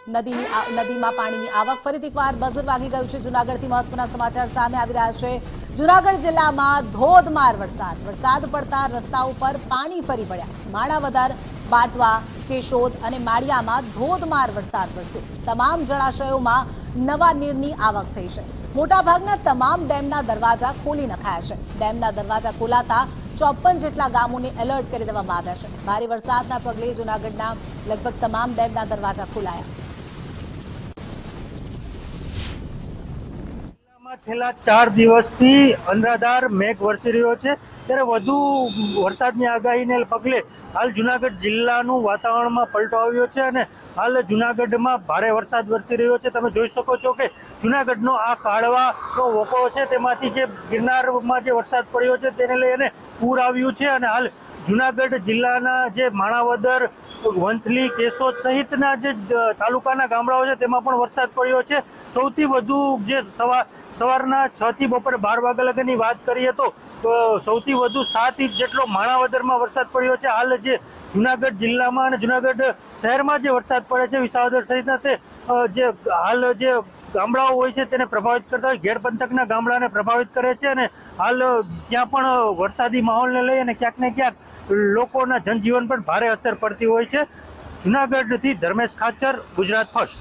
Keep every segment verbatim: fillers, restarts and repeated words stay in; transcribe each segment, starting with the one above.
નદીની નદીમાં પાણીની આવક ફરીથી એકવાર બઝર વાગી ગયું છે। જૂનાગઢથી મહત્વના સમાચાર સામે આવી રહ્યા છે। જૂનાગઢ જિલ્લામાં ધોધમાર વરસાદ વરસાદ પડતા રસ્તાઓ પર પાણી ફરી પડ્યા। માણાવદર, બાટવા, કેશોદ અને માળિયામાં ધોધમાર વરસાદ વરસ્યો। તમામ જળાશયોમાં નવા નીરની આવક થઈ છે। મોટાભાગના તમામ ડેમના દરવાજા ખોલી નખાયા છે। ડેમના દરવાજા ખોલાતા ચોપન જેટલા ગામોને એલર્ટ કરી દેવામાં આવ્યા છે। ભારે વરસાદના પગલે જૂનાગઢના લગભગ તમામ ડેમના દરવાજા ખોલાયા। છેલ્લા ચાર દિવસથી અનરાધાર મેઘ વરસી રહ્યો છે, ત્યારે વધુ વરસાદની આગાહીને પગલે હાલ જૂનાગઢ જિલ્લાનું વાતાવરણમાં પલટો આવ્યો છે અને હાલ જૂનાગઢમાં ભારે વરસાદ વરસી રહ્યો છે। તમે જોઈ શકો છો કે જૂનાગઢનો આ કાળવાનો વોકો છે, તેમાંથી જે ગિરનારમાં જે વરસાદ પડ્યો છે તેને લઈને પૂર આવ્યું છે અને હાલ જૂનાગઢ જિલ્લાના જે માણાવદર, વંથલી, કેશોદ સહિતના જે તાલુકાના ગામડાઓ છે તેમાં પણ વરસાદ પડ્યો છે। સૌથી વધુ જે સવાર સવારના છ થી બપોરે બાર વાગ્યા લગીની વાત કરીએ તો સૌથી વધુ સાત ઇંચ જેટલો માણાવદરમાં વરસાદ પડ્યો છે। હાલ જે જૂનાગઢ જિલ્લામાં અને જૂનાગઢ શહેરમાં જે વરસાદ પડે છે, વિસાવદર સહિતના તે જે હાલ જે ગામડાઓ હોય છે તેને પ્રભાવિત કરતા હોય, ઘેર પંથકના ગામડાને પ્રભાવિત કરે છે અને હાલ ત્યાં પણ વરસાદી માહોલને લઈ અને ક્યાંક ને ક્યાંક લોકોના જનજીવન પર ભારે અસર પડતી હોય છે। જૂનાગઢથી ધર્મેશ ખાચર, ગુજરાત ફર્સ્ટ।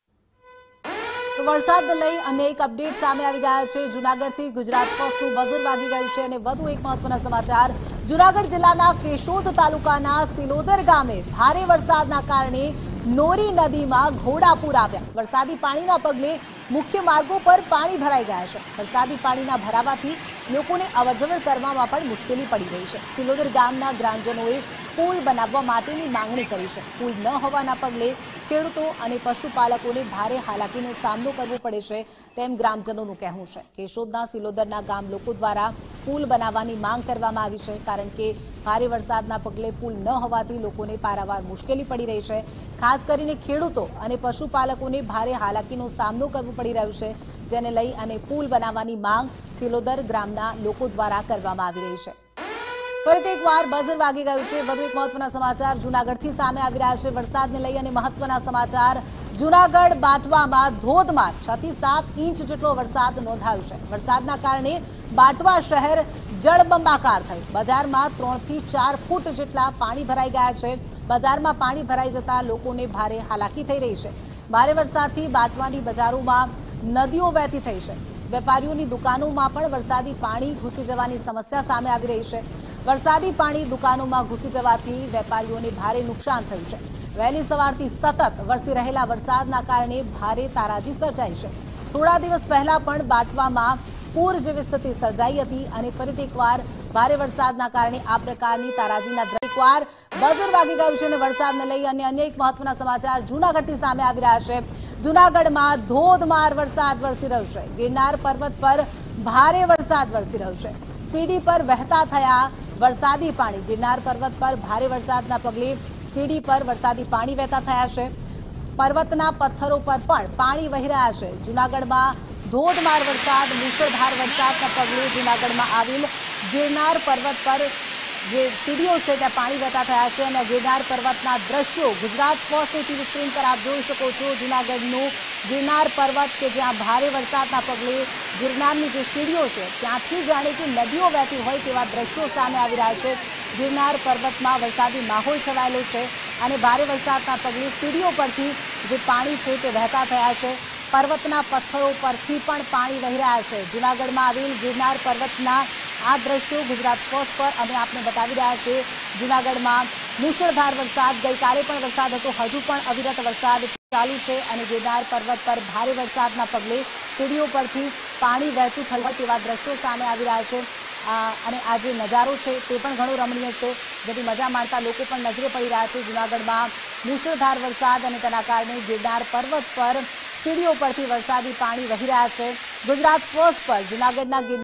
તો વરસાદને લઈ અનેક અપડેટ સામે આવી ગયા છે। જૂનાગઢથી ગુજરાત ફર્સ્ટનું બઝર વાગી ગયું છે અને વધુ એક મહત્વના સમાચાર, જૂનાગઢ જિલ્લાના કેશોદ તાલુકાના સિલોદર ગામે ભારે વરસાદના કારણે નોરી નદીમાં ઘોડાપૂર આવ્યા। વરસાદી પાણીના પગલે મુખ્ય માર્ગો પર પાણી ભરાઈ ગયા છે। વરસાદી પાણીના ભરાવાથી લોકોને અવરજવર કરવામાં પણ મુશ્કેલી પડી રહી છે। સિલોદર ગામના ગ્રામજનોએ પુલ બનાવવા માટેની માંગણી કરી છે। પુલ ન હોવાના પગલે ખેડૂતો અને પશુપાલકોને ભારે હાલાકીનો સામનો કરવો પડે છે તેમ ગ્રામજનોનું કહેવું છે। કેશોદના સિલોદરના ગામ લોકો દ્વારા પુલ બનાવવાની માંગ કરવામાં આવી છે, કારણ કે ભારે વરસાદના પગલે પુલ ન હોવાથી લોકોને પારાવાર મુશ્કેલી પડી રહી છે। ખાસ કરીને ખેડૂતો અને પશુપાલકોને ભારે હાલાકીનો સામનો કરવો પડી રહ્યો છે, જેને લઈ અને પુલ બનાવવાની માંગ સિલોદર ગ્રામના લોકો દ્વારા કરવામાં આવી રહી છે। ફરીથી એકવાર બઝર વાગી ગયું છે। વધુ એક મહત્વના સમાચાર જૂનાગઢથી સામે આવી રહ્યા છે। વરસાદને લઈ અને મહત્વના સમાચાર, જૂનાગઢ બાટવામાં ધોધમાર છ થી સાત ઇંચ જેટલો વરસાદ નોંધાયો છે। વરસાદના કારણે બાટવા શહેર જળબંબાકાર થયું। બજારમાં ત્રણ થી ચાર ફૂટ જેટલા પાણી ભરાઈ ગયા છે। બજારમાં પાણી ભરાઈ જતા લોકોને ભારે હાલાકી થઈ રહી છે। ભારે વરસાદથી બાટવાની બજારોમાં નદીઓ વહેતી થઈ છે। વેપારીઓની દુકાનોમાં પણ વરસાદી પાણી ઘૂસી જવાની સમસ્યા સામે આવી રહી છે। વરસાદી પાણી દુકાનોમાં ઘૂસી જવાથી વેપારીઓને ભારે નુકસાન થયું છે। વહેલી સવારથી સતત વરસી રહેલા વરસાદના કારણે ભારે તારાજી સર્જાઈ છે। થોડા દિવસ પહેલા પણ બાટવામાં પૂર જેવી સ્થિતિ સર્જાઈ હતી અને ફરીથી એકવાર ભારે વરસાદના કારણે આ પ્રકારની તારાજીના એકવાર બઝર વાગી ગયું છે અને વરસાદને લઈ અને અનેક મહત્વના સમાચાર જૂનાગઢથી સામે આવી રહ્યા છે। જૂનાગઢમાં ધોધમાર વરસાદ વરસી રહ્યો છે। ગિરનાર પર્વત પર ભારે વરસાદ વરસી રહ્યો છે। સીડી પર વહેતા થયા વરસાદી પાણી। ગિરનાર પર્વત પર ભારે વરસાદના પગલે સીડી પર વરસાદી પાણી વહેતા થયા છે। પર્વતના પથ્થરો પર પણ પાણી વહી રહ્યા છે। જૂનાગઢમાં ધોધમાર વરસાદ, મુશળધાર વરસાદના પગલે જૂનાગઢમાં આવેલ ગિરનાર પર્વત પર જે સીડીઓ છે ત્યાં પાણી વહેતા થયા છે અને ગિરનાર પર્વતના દ્રશ્યો ગુજરાત ફર્સ્ટની ટીવી સ્ક્રીન પર આપ જોઈ શકો છો। જૂનાગઢનું ગિરનાર પર્વત કે જ્યાં ભારે વરસાદના પગલે ગિરનારની જે સીડીઓ છે ત્યાંથી જાણે કે નદીઓ વહેતી હોય તેવા દ્રશ્યો સામે આવી રહ્યા છે। ગિરનાર પર્વતમાં વરસાદી માહોલ છવાયેલો છે અને ભારે વરસાદના પગલે સીડીઓ પરથી જે પાણી છે તે વહેતા થયા છે। પર્વતના પથ્થરો પરથી પણ પાણી વહી રહ્યા છે। જૂનાગઢમાં આવેલ ગિરનાર પર્વતના આ દ્રશ્યો ગુજરાત ફર્સ્ટ પર અમે આપને બતાવી રહ્યા છીએ। જૂનાગઢમાં મુશળધાર વરસાદ, ગઈકાલે પણ વરસાદ હતો, હજુ પણ અવિરત વરસાદ ચાલુ છે અને ગિરનાર પર્વત પર ભારે વરસાદના પગલે સીડીઓ પરથી પાણી વહેતું થયું તેવા દ્રશ્યો સામે આવી રહ્યા છે અને આ જે નજારો છે તે પણ ઘણો રમણીય છે, જેની મજા માણતા લોકો પણ નજરે પડી રહ્યા છે। જૂનાગઢમાં મુશળધાર વરસાદ અને તેના કારણે ગિરનાર પર્વત પર સીડીઓ પરથી વરસાદી પાણી વહી રહ્યા છે। ગુજરાત ફર્સ્ટ પર જૂનાગઢના